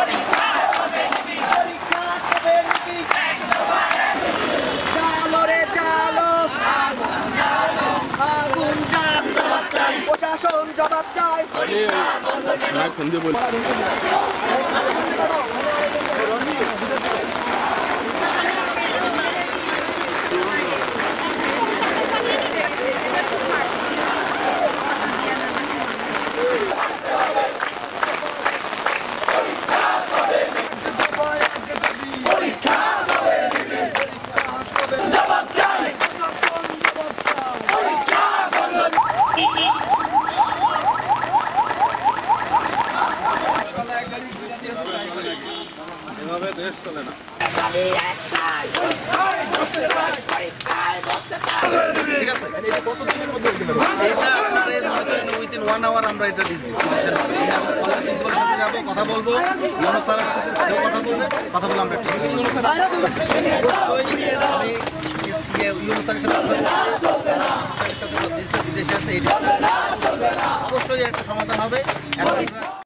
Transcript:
প্রশাসন জবাব চায়। এভাবে দেশ চলে না। ঠিক আছে, এটা আপনার মনে করেন উইথিন 1 আওয়ার আমরা এটা ডিসিশন করব। প্রিন্সিপালের সাথে যাবো, কথা বলবো, ইউনুস স্যারের সাথে সেও কথা বলবে, কথা বলে আমরা অবশ্যই আমি ইউনুস স্যারের সাথে বিদেশে আছে, অবশ্যই একটা সমাধান হবে। এখন